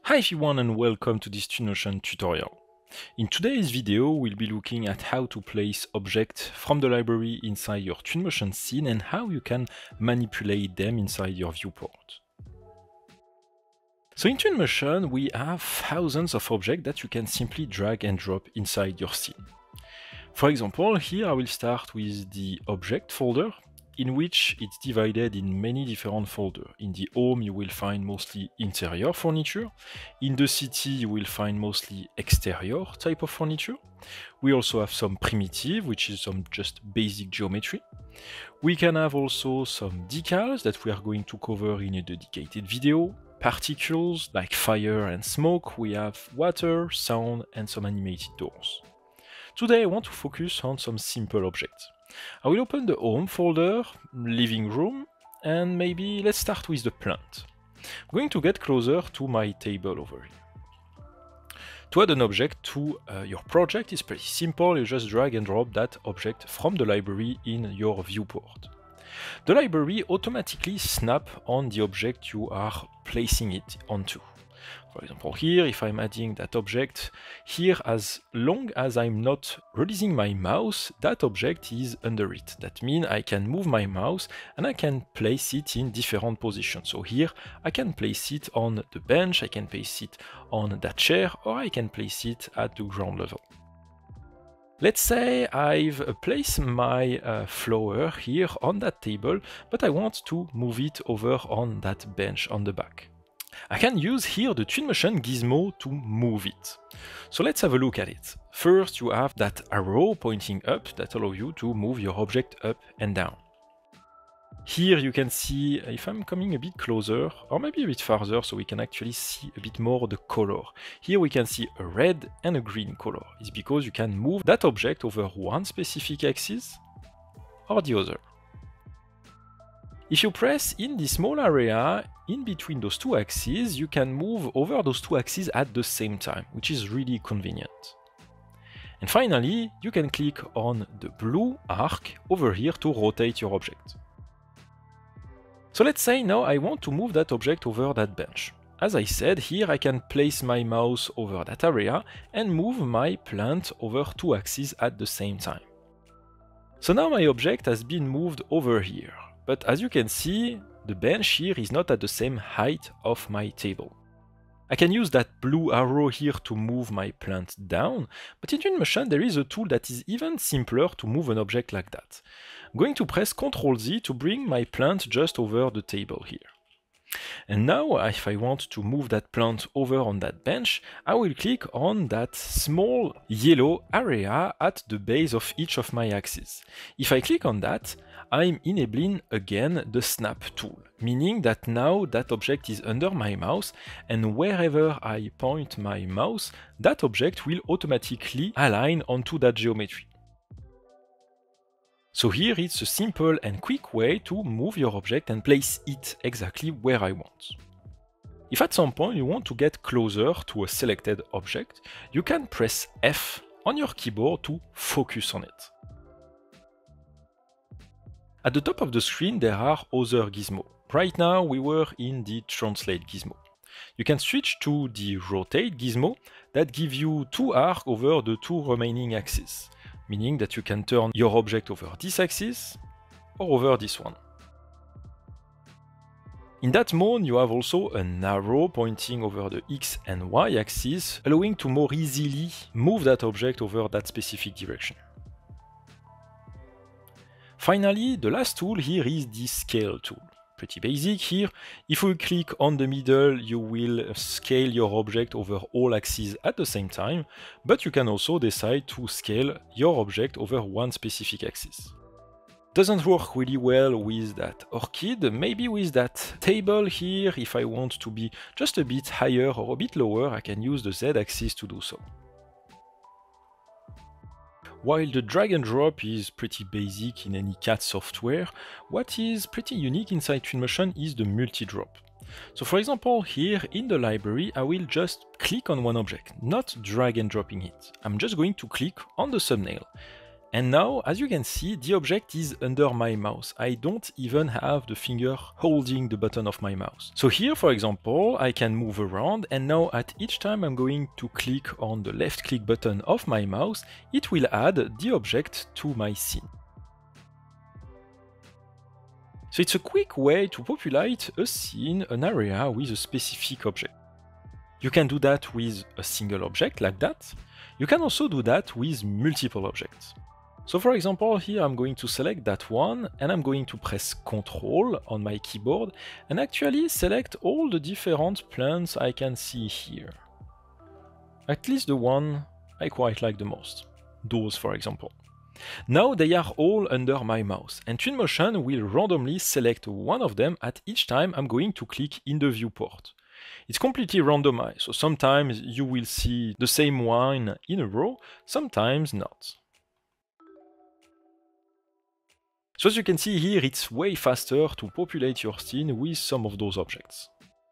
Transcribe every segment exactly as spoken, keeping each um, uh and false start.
Hi everyone and welcome to this Twinmotion tutorial. In today's video we'll be looking at how to place objects from the library inside your Twinmotion scene and how you can manipulate them inside your viewport. So in Twinmotion we have thousands of objects that you can simply drag and drop inside your scene. For example, here I will start with the object folder, in which it's divided in many different folders. In the home you will find mostly interior furniture. In the city you will find mostly exterior type of furniture. We also have some primitive, which is some just basic geometry. We can have also some decals that we are going to cover in a dedicated video. Particles like fire and smoke. We have water, sound and some animated doors. Today I want to focus on some simple objects. I will open the home folder, living room, and maybe let's start with the plant. I'm going to get closer to my table over here. To add an object to uh, your project is pretty simple. You just drag and drop that object from the library in your viewport. The library automatically snaps on the object you are placing it onto. For example, here, if I'm adding that object here, as long as I'm not releasing my mouse, that object is under it. That means I can move my mouse and I can place it in different positions. So here, I can place it on the bench, I can place it on that chair, or I can place it at the ground level. Let's say I've placed my uh, flower here on that table, but I want to move it over on that bench on the back. I can use here the Twinmotion gizmo to move it. So let's have a look at it. First, you have that arrow pointing up that allows you to move your object up and down. Here you can see, if I'm coming a bit closer, or maybe a bit farther, so we can actually see a bit more the color. Here we can see a red and a green color. It's because you can move that object over one specific axis or the other. If you press in the small area in between those two axes, you can move over those two axes at the same time, which is really convenient. And finally, you can click on the blue arc over here to rotate your object. So let's say now I want to move that object over that bench. As I said, here I can place my mouse over that area and move my plant over two axes at the same time. So now my object has been moved over here. But as you can see, the bench here is not at the same height of my table. I can use that blue arrow here to move my plant down, but in Twinmotion there is a tool that is even simpler to move an object like that. I'm going to press control Z to bring my plant just over the table here. And now, if I want to move that plant over on that bench, I will click on that small yellow area at the base of each of my axes. If I click on that, I'm enabling again the snap tool, meaning that now that object is under my mouse, and wherever I point my mouse, that object will automatically align onto that geometry. So here it's a simple and quick way to move your object and place it exactly where I want. If at some point you want to get closer to a selected object, you can press F on your keyboard to focus on it. At the top of the screen there are other gizmos. Right now we were in the translate gizmo. You can switch to the rotate gizmo that gives you two arcs over the two remaining axes, meaning that you can turn your object over this axis or over this one. In that mode, you have also an arrow pointing over the X and Y axis, allowing to more easily move that object over that specific direction. Finally, the last tool here is the scale tool. Pretty basic here. If we click on the middle, you will scale your object over all axes at the same time, but you can also decide to scale your object over one specific axis. Doesn't work really well with that orchid, maybe with that table here. If I want to be just a bit higher or a bit lower, I can use the Z axis to do so. While the drag and drop is pretty basic in any C A D software, what is pretty unique inside Twinmotion is the multi-drop. So for example, here in the library, I will just click on one object, not drag and dropping it. I'm just going to click on the thumbnail. And now, as you can see, the object is under my mouse. I don't even have the finger holding the button of my mouse. So here, for example, I can move around, and now at each time I'm going to click on the left click button of my mouse, it will add the object to my scene. So it's a quick way to populate a scene, an area with a specific object. You can do that with a single object like that. You can also do that with multiple objects. So for example, here I'm going to select that one and I'm going to press Ctrl on my keyboard and actually select all the different plants I can see here. At least the one I quite like the most. Those, for example. Now they are all under my mouse, and Twinmotion will randomly select one of them at each time I'm going to click in the viewport. It's completely randomized, so sometimes you will see the same one in a row, sometimes not. So as you can see here, it's way faster to populate your scene with some of those objects.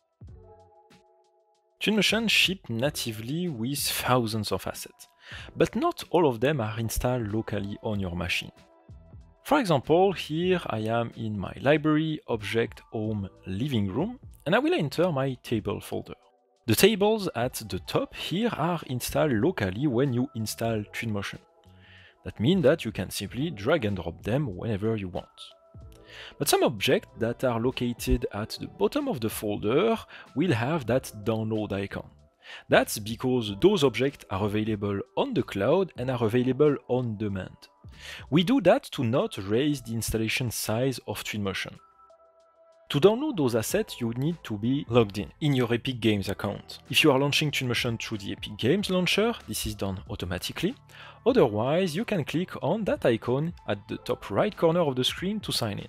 Twinmotion ships natively with thousands of assets, but not all of them are installed locally on your machine. For example, here I am in my library, object, home, living room, and I will enter my table folder. The tables at the top here are installed locally when you install Twinmotion. That means that you can simply drag and drop them whenever you want. But some objects that are located at the bottom of the folder will have that download icon. That's because those objects are available on the cloud and are available on demand. We do that to not raise the installation size of Twinmotion. To download those assets, you need to be logged in, in your Epic Games account. If you are launching Twinmotion through the Epic Games launcher, this is done automatically. Otherwise, you can click on that icon at the top right corner of the screen to sign in.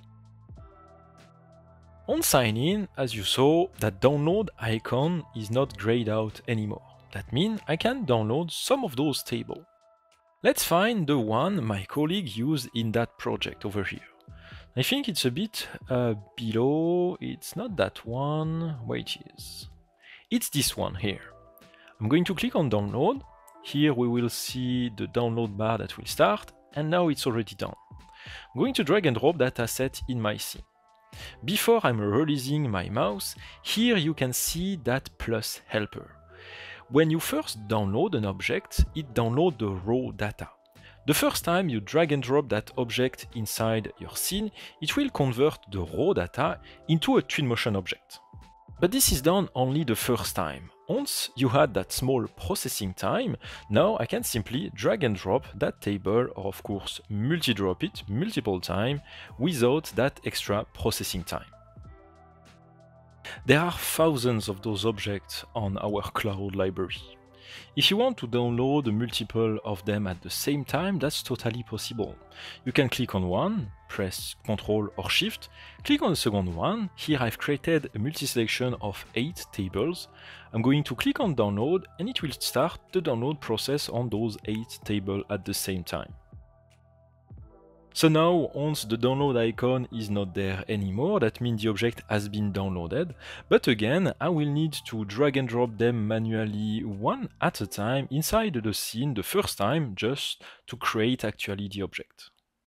On sign in, as you saw, that download icon is not grayed out anymore. That means I can download some of those tables. Let's find the one my colleague used in that project over here. I think it's a bit uh, below, it's not that one, where it is. It's this one here. I'm going to click on download. Here we will see the download bar that will start, and now it's already done. I'm going to drag and drop that asset in my scene. Before I'm releasing my mouse, here you can see that plus helper. When you first download an object, it downloads the raw data. The first time you drag and drop that object inside your scene, it will convert the raw data into a Twinmotion object. But this is done only the first time. Once you had that small processing time, now I can simply drag and drop that table, or of course multi-drop it multiple times without that extra processing time. There are thousands of those objects on our cloud library. If you want to download a multiple of them at the same time, that's totally possible. You can click on one, press Ctrl or Shift, click on the second one. Here I've created a multi-selection of eight tables. I'm going to click on download and it will start the download process on those eight tables at the same time. So now, once the download icon is not there anymore, that means the object has been downloaded. But again, I will need to drag and drop them manually one at a time inside the scene the first time, just to create actually the object.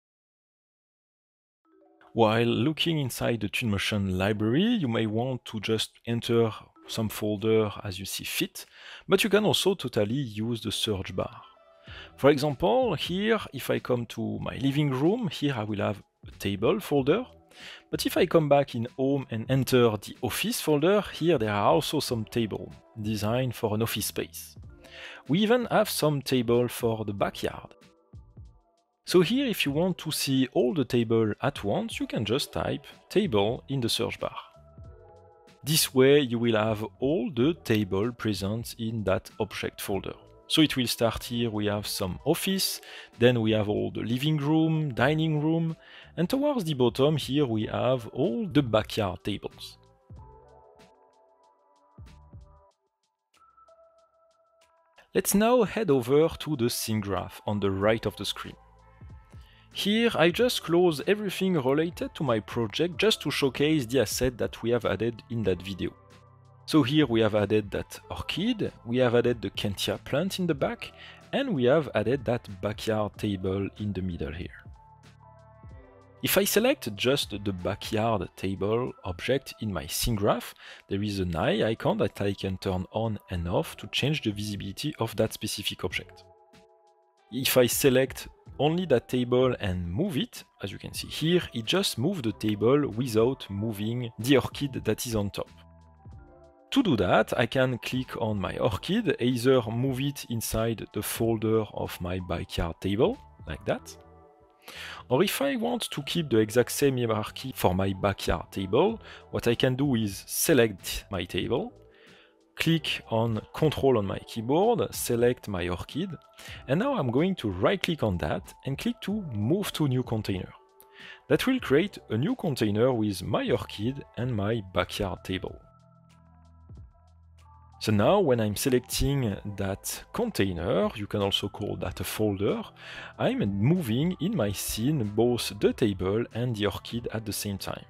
While looking inside the Twinmotion library, you may want to just enter some folder as you see fit, but you can also totally use the search bar. For example, here, if I come to my living room, here I will have a table folder. But if I come back in home and enter the office folder, here there are also some tables designed for an office space. We even have some tables for the backyard. So here, if you want to see all the tables at once, you can just type table in the search bar. This way you will have all the tables present in that object folder. So it will start here, we have some office, then we have all the living room, dining room, and towards the bottom here we have all the backyard tables. Let's now head over to the scene graph on the right of the screen. Here I just close everything related to my project just to showcase the asset that we have added in that video. So here we have added that orchid, we have added the Kentia plant in the back, and we have added that backyard table in the middle here. If I select just the backyard table object in my scene graph, there is an eye icon that I can turn on and off to change the visibility of that specific object. If I select only that table and move it, as you can see here, it just moves the table without moving the orchid that is on top. To do that, I can click on my orchid, either move it inside the folder of my backyard table, like that. Or if I want to keep the exact same hierarchy for my backyard table, what I can do is select my table, click on Control on my keyboard, select my orchid, and now I'm going to right click on that and click to move to new container. That will create a new container with my orchid and my backyard table. So now when I'm selecting that container, you can also call that a folder, I'm moving in my scene both the table and the orchid at the same time.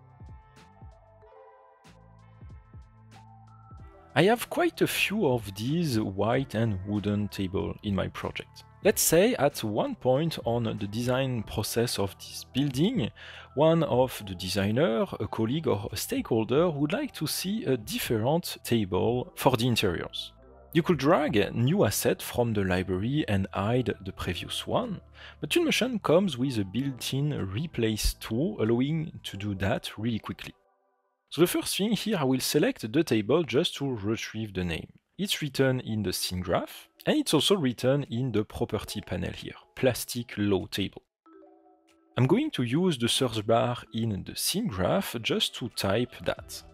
I have quite a few of these white and wooden tables in my project. Let's say at one point on the design process of this building, one of the designer, a colleague or a stakeholder would like to see a different table for the interiors. You could drag a new asset from the library and hide the previous one, but Twinmotion comes with a built-in replace tool allowing to do that really quickly. So the first thing here, I will select the table just to retrieve the name. It's written in the scene graph, and it's also written in the property panel here, plastic low table. I'm going to use the search bar in the scene graph just to type that.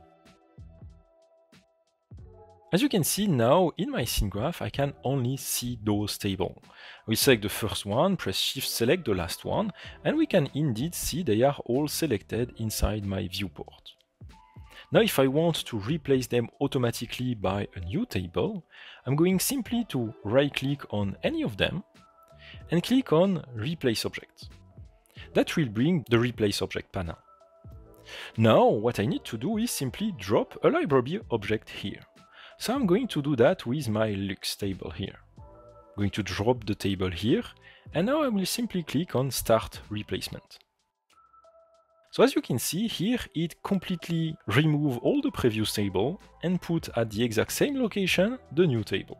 As you can see now, in my scene graph, I can only see those tables. We select the first one, press Shift, select the last one, and we can indeed see they are all selected inside my viewport. Now if I want to replace them automatically by a new table, I'm going simply to right-click on any of them and click on Replace Object. That will bring the Replace Object panel. Now what I need to do is simply drop a library object here. So I'm going to do that with my Lux table here. I'm going to drop the table here, and now I will simply click on Start Replacement. So as you can see here, it completely removes all the previous table and put at the exact same location the new table.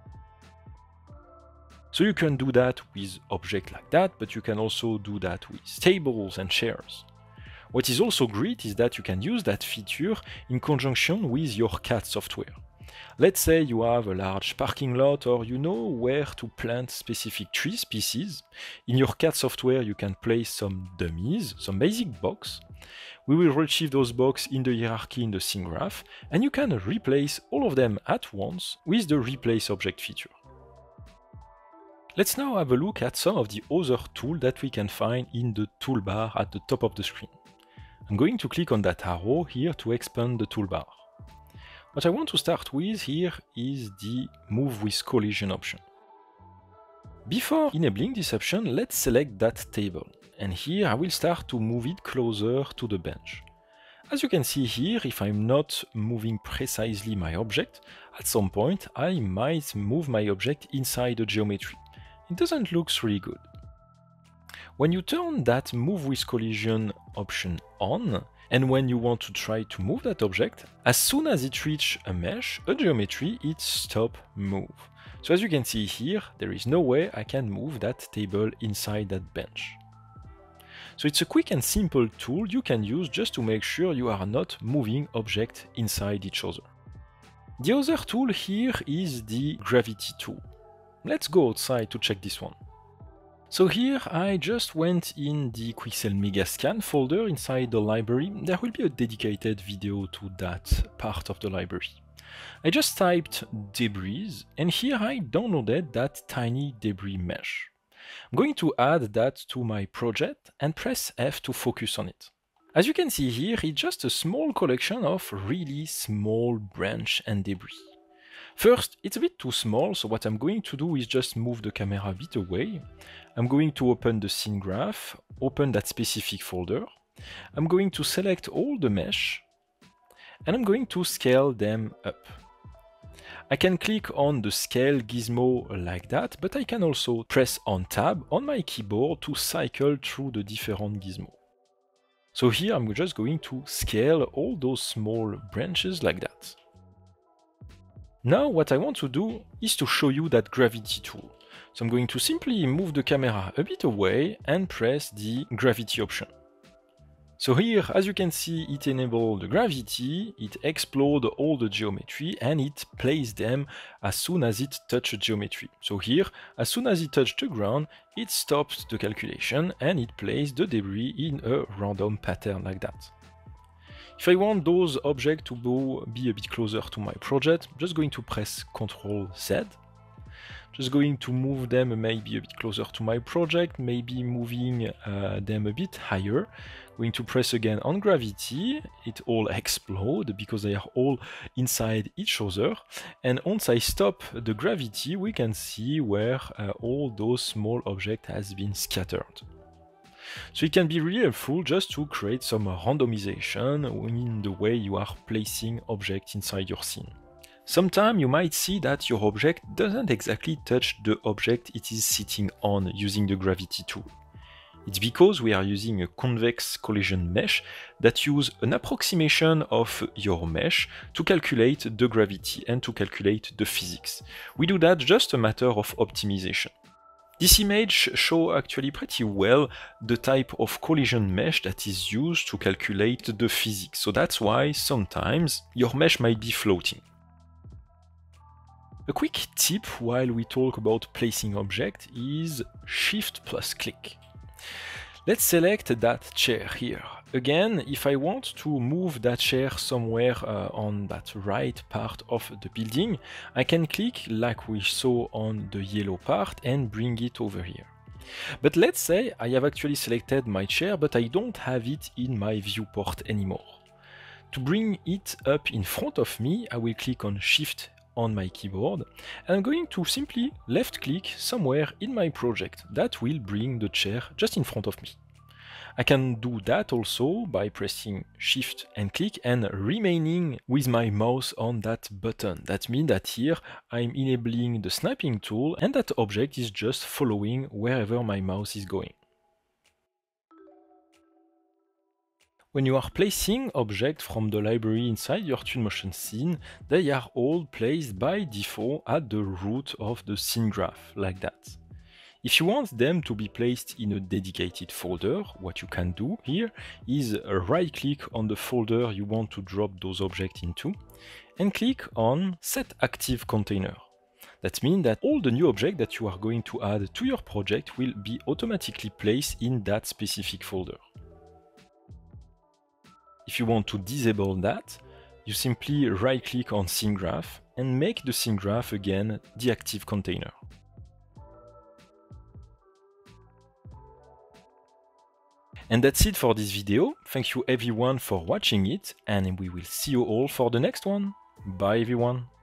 So you can do that with objects like that, but you can also do that with tables and chairs. What is also great is that you can use that feature in conjunction with your C A D software. Let's say you have a large parking lot or you know where to plant specific tree species. In your C A D software you can place some dummies, some basic box. We will retrieve those boxes in the hierarchy in the scene graph, and you can replace all of them at once with the Replace Object feature. Let's now have a look at some of the other tools that we can find in the toolbar at the top of the screen. I'm going to click on that arrow here to expand the toolbar. What I want to start with here is the Move with Collision option. Before enabling this option, let's select that table, and here I will start to move it closer to the bench. As you can see here, if I'm not moving precisely my object, at some point I might move my object inside the geometry. It doesn't look really good. When you turn that Move with Collision option on, and when you want to try to move that object, as soon as it reaches a mesh, a geometry, it stops move. So as you can see here, there is no way I can move that table inside that bench. So it's a quick and simple tool you can use just to make sure you are not moving objects inside each other. The other tool here is the Gravity tool. Let's go outside to check this one. So here I just went in the Quixel Megascan folder inside the library. There will be a dedicated video to that part of the library. I just typed debris, and here I downloaded that tiny debris mesh. I'm going to add that to my project and press F to focus on it. As you can see here, it's just a small collection of really small branch and debris. First, it's a bit too small, so what I'm going to do is just move the camera a bit away. I'm going to open the scene graph, open that specific folder. I'm going to select all the mesh, and I'm going to scale them up. I can click on the scale gizmo like that, but I can also press on tab on my keyboard to cycle through the different gizmos. So here I'm just going to scale all those small branches like that. Now what I want to do is to show you that gravity tool. So I'm going to simply move the camera a bit away and press the gravity option. So here, as you can see, it enables the gravity, it explodes all the geometry, and it places them as soon as it touches geometry. So here, as soon as it touches the ground, it stops the calculation and it places the debris in a random pattern like that. If I want those objects to be a bit closer to my project, I'm just going to press control Z. Just going to move them maybe a bit closer to my project, maybe moving uh, them a bit higher. Going to press again on gravity, it all explode because they are all inside each other. And once I stop the gravity, we can see where uh, all those small objects has been scattered. So it can be really helpful just to create some randomization in the way you are placing objects inside your scene. Sometimes you might see that your object doesn't exactly touch the object it is sitting on using the gravity tool. It's because we are using a convex collision mesh that uses an approximation of your mesh to calculate the gravity and to calculate the physics. We do that just a matter of optimization. This image shows actually pretty well the type of collision mesh that is used to calculate the physics. So that's why sometimes your mesh might be floating. A quick tip while we talk about placing object is Shift plus click. Let's select that chair here. Again, if I want to move that chair somewhere uh, on that right part of the building, I can click like we saw on the yellow part and bring it over here. But let's say I have actually selected my chair, but I don't have it in my viewport anymore. To bring it up in front of me, I will click on Shift on my keyboard, and I'm going to simply left click somewhere in my project. That will bring the chair just in front of me. I can do that also by pressing Shift and click and remaining with my mouse on that button. That means that here I'm enabling the snapping tool and that object is just following wherever my mouse is going. When you are placing objects from the library inside your Twinmotion scene, they are all placed by default at the root of the scene graph, like that. If you want them to be placed in a dedicated folder, what you can do here is right-click on the folder you want to drop those objects into, and click on Set Active Container. That means that all the new objects that you are going to add to your project will be automatically placed in that specific folder. If you want to disable that, you simply right-click on Scene Graph and make the scene graph again the active container. And that's it for this video. Thank you everyone for watching it, and we will see you all for the next one. Bye everyone!